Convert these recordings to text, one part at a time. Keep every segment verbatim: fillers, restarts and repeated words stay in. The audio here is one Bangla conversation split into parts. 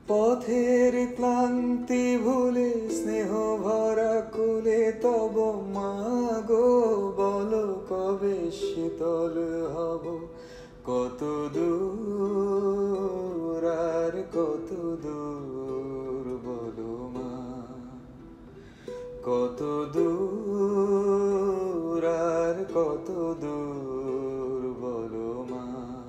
পথের ক্লান্তি ভুলে স্নেহ ভরা কুলে তব মাগো বলো কবে শীতল হব। কত দূর আর কত দূর বলো মা, কত দূর আর কত দূর বলো মা।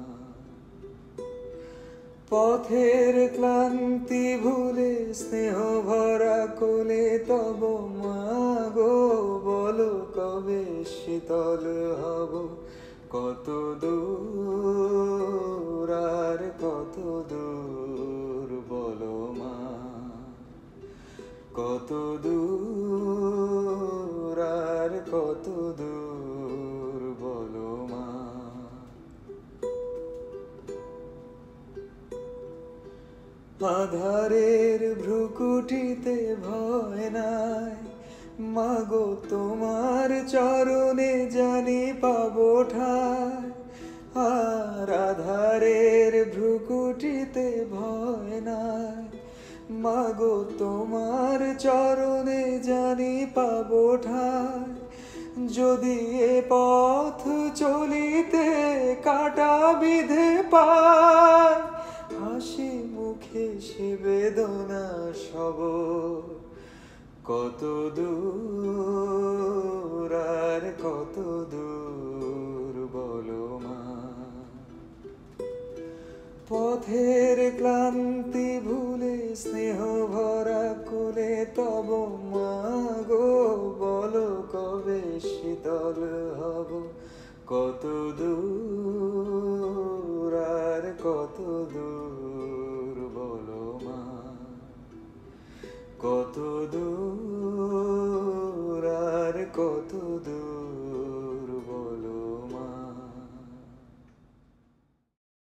পথের ক্লান্তি ভুলে স্নেহ ভরা কোলে তব মাগো বলো কবে শীতল হব। কত দূর আর কত দূর বলো মা, কত দূর আর কত দূর বলো মা। আধারের ভ্রুকুটিতে ভয় নাই মাগো তোমার চরণে জানি পাবো ঠায়। আর আধারের ভ্রুকুটিতে ভয় নাই মাগো তোমার চরণে জানি পাবো ঠায়। যদি এ পথ চলিতে কাটা বিধে পায়, হাসি মুখে সে বেদনা সব। কত দূর আর কত দূর বলো মা। পথের ক্লান্তি ভুলে স্নেহ ভরা কোলে তব মাগো বলো কবে শীতল হব। কত দূর আর কত দূর বলো মা, কত দূর আর কত দূর।